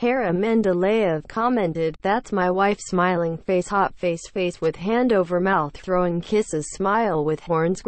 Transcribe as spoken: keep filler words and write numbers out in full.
Hera Mendeleev commented, "That's my wife, smiling face, hot face face with hand over mouth, throwing kisses, smile with horns."